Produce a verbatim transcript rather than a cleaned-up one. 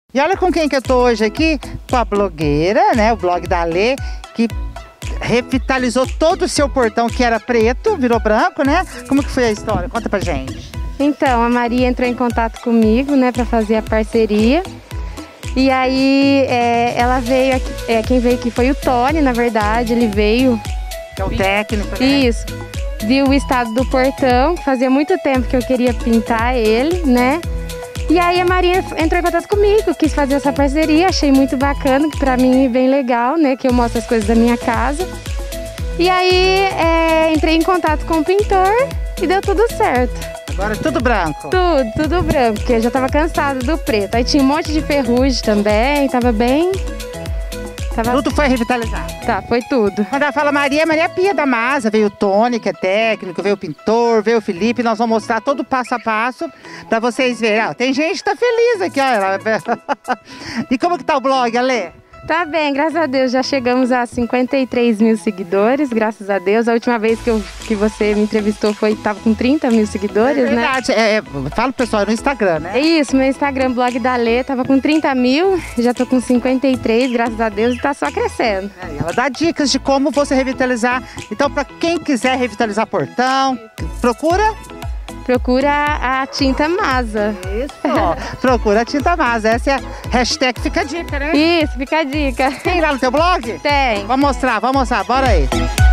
E olha com quem que eu tô hoje aqui, com a blogueira, né, o blog da Lê, que revitalizou todo o seu portão que era preto, virou branco, né? Como que foi a história? Conta pra gente. Então, a Maria entrou em contato comigo, né, pra fazer a parceria. E aí, é, ela veio aqui, é, quem veio aqui foi o Tony, na verdade, ele veio... Que é o técnico, né? Isso. Viu o estado do portão, fazia muito tempo que eu queria pintar ele, né? E aí a Maria entrou em contato comigo, quis fazer essa parceria, achei muito bacana, que pra mim é bem legal, né? Que eu mostro as coisas da minha casa. E aí é, entrei em contato com o pintor e deu tudo certo. Agora é tudo branco? Tudo, tudo branco, porque eu já tava cansada do preto. Aí tinha um monte de ferrugem também, tava bem... Tava... Tudo foi revitalizado? Tá, foi tudo. Quando ela fala Maria, Maria Pia da Masa, veio o Tony, que é técnico, veio o pintor, veio o Felipe, nós vamos mostrar todo o passo a passo pra vocês verem. Ah, tem gente que tá feliz aqui, ó. E como que tá o blog, Ale? Tá bem, graças a Deus, já chegamos a cinquenta e três mil seguidores, graças a Deus. A última vez que, eu, que você me entrevistou foi, tava com trinta mil seguidores, é verdade, né? É, é, fala pro pessoal, é no Instagram, né? É isso, meu Instagram, blog da Lê, tava com trinta mil, já tô com cinquenta e três, graças a Deus, e tá só crescendo. É, ela dá dicas de como você revitalizar. Então, pra quem quiser revitalizar portão, procura... Procura a tinta Masa. Isso, procura a tinta Masa. Essa é a hashtag Fica a Dica, né? Isso, fica a dica. Tem lá no teu blog? Tem. Vamos mostrar, vamos mostrar, bora aí.